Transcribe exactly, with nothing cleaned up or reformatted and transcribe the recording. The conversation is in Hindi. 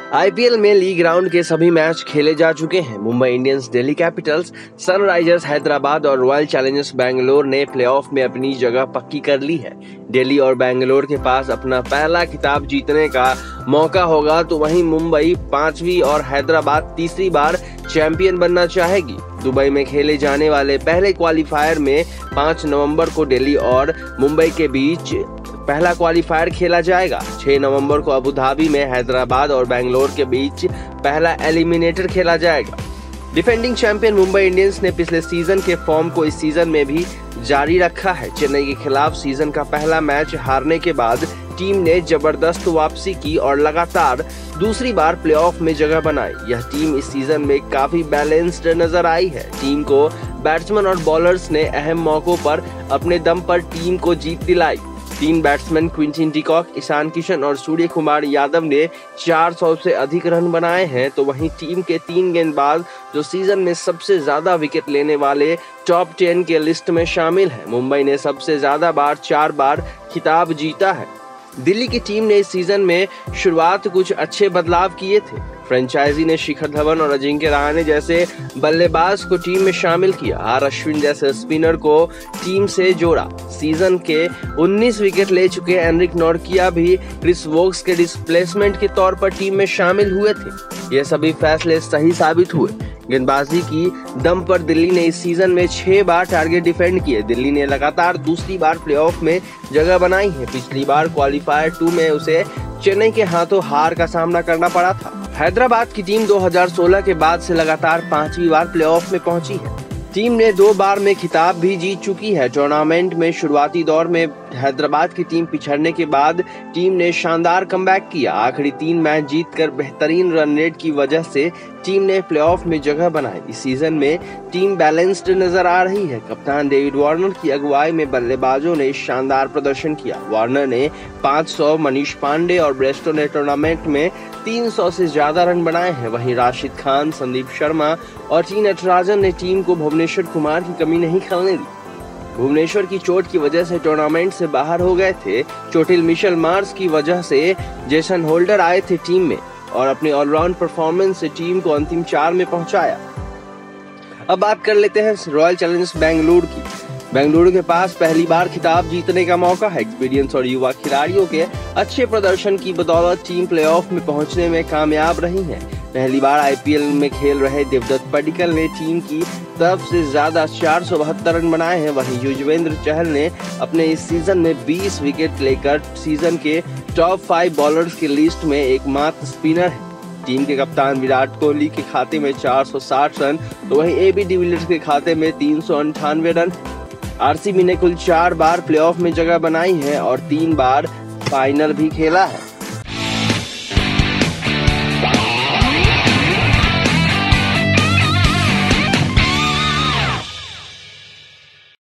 आईपीएल में लीग राउंड के सभी मैच खेले जा चुके हैं। Mumbai Indians, Delhi Capitals, Sunrisers Hyderabad और रॉयल चैलेंजर्स बैंगलोर ने प्लेऑफ में अपनी जगह पक्की कर ली है। दिल्ली और बैंगलोर के पास अपना पहला खिताब जीतने का मौका होगा, तो वहीं मुंबई पांचवी और हैदराबाद तीसरी बार चैंपियन बनना चाहेगी। दुबई में खेले जाने वाले पहले क्वालिफायर में पाँच नवंबर को दिल्ली और मुंबई के बीच पहला क्वालिफायर खेला जाएगा। छह नवंबर को अबू धाबी में हैदराबाद और बैंगलोर के बीच पहला एलिमिनेटर खेला जाएगा। डिफेंडिंग चैंपियन मुंबई इंडियंस ने पिछले सीजन के फॉर्म को इस सीजन में भी जारी रखा है। चेन्नई के खिलाफ सीजन का पहला मैच हारने के बाद टीम ने जबरदस्त वापसी की और लगातार दूसरी बार प्लेऑफ में जगह बनाई। यह टीम इस सीजन में काफी बैलेंस्ड नजर आई है। टीम को बैट्समैन और बॉलर्स ने अहम मौकों पर अपने दम पर टीम को जीत दिलाई। तीन batsman Quinton de Kock, Ishan Kishan और सूर्य कुमार यादव ने चार सौ से अधिक रन बनाए हैं, तो वहीं टीम के तीन गेंदबाज जो सीजन में सबसे ज्यादा विकेट लेने वाले टॉप टेन के लिस्ट में शामिल हैं। मुंबई ने सबसे ज्यादा बार चार बार खिताब जीता है। दिल्ली की टीम ने इस सीजन में शुरुआत कुछ अच्छे बदलाव किए थे। फ्रेंचाइजी ने शिखर धवन और अजिंक्य रहाणे जैसे बल्लेबाज को टीम में शामिल किया। आर अश्विन जैसे स्पिनर को टीम से जोड़ा। सीजन के उन्नीस विकेट ले चुके एनरिक नॉर्किया भी क्रिस वोक्स के डिस्प्लेसमेंट के तौर पर टीम में शामिल हुए थे। ये सभी फैसले सही साबित हुए। गेंदबाजी की दम पर दिल्ली ने इस सीजन में छह बार टारगेट डिफेंड किए। दिल्ली ने लगातार दूसरी बार प्लेऑफ में जगह बनाई है। पिछली बार क्वालिफायर टू में उसे चेन्नई के हाथों हार का सामना करना पड़ा था। हैदराबाद की टीम दो हज़ार सोलह के बाद से लगातार पांचवी बार प्लेऑफ में पहुंची है। टीम ने दो बार में खिताब भी जीत चुकी है। टूर्नामेंट में शुरुआती दौर में हैदराबाद की टीम पिछड़ने के बाद टीम ने शानदार कमबैक किया। आखिरी तीन मैच जीतकर बेहतरीन रन रेट की वजह से टीम ने प्लेऑफ में जगह बनाई। इस सीजन में टीम बैलेंस्ड नजर आ रही है। कप्तान डेविड वार्नर की अगुवाई में बल्लेबाजों ने शानदार प्रदर्शन किया। वार्नर ने पाँच सौ, मनीष पांडे और ब्रेस्टो ने टूर्नामेंट में तीन सौ से ज्यादा रन बनाए हैं। वहीं राशिद खान, संदीप शर्मा और टी नटराजन ने टीम को भुवनेश्वर कुमार की कमी नहीं खलने दी। भुवनेश्वर की चोट की वजह से टूर्नामेंट से बाहर हो गए थे। चोटिल मिशेल मार्श की वजह से जेसन होल्डर आए थे टीम में और अपनी ऑलराउंड परफॉर्मेंस से टीम को अंतिम चार में पहुंचाया। अब बात कर लेते हैं रॉयल चैलेंजर्स बेंगलुरु की। बेंगलुरु के पास पहली बार खिताब जीतने का मौका है। एक्सपीरियंस और युवा खिलाड़ियों के अच्छे प्रदर्शन की बदौलत टीम प्लेऑफ में पहुंचने में कामयाब रही है। पहली बार आईपीएल में खेल रहे देवदत्त पडिक्कल ने टीम की तरफ से ज्यादा चार सौ बहत्तर रन बनाए हैं। वहीं युजवेंद्र चहल ने अपने इस सीजन में बीस विकेट लेकर सीजन के टॉप फाइव बॉलर्स की लिस्ट में एकमात्र स्पिनर है। टीम के कप्तान विराट कोहली के खाते में चार सौ साठ रन, तो वहीं एबी डिविलियर्स के खाते में तीन सौ अंठानवे रन। आरसीबी ने कुल चार बार प्लेऑफ में जगह बनाई है और तीन बार फाइनल भी खेला है।